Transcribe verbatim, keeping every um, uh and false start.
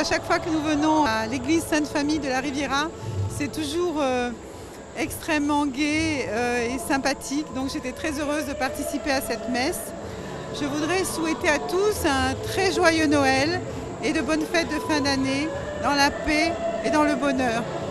chaque fois que nous venons à l'église Sainte-Famille de la Riviera, c'est toujours euh, extrêmement gai euh, et sympathique. Donc j'étais très heureuse de participer à cette messe. Je voudrais souhaiter à tous un très joyeux Noël et de bonnes fêtes de fin d'année, dans la paix et dans le bonheur.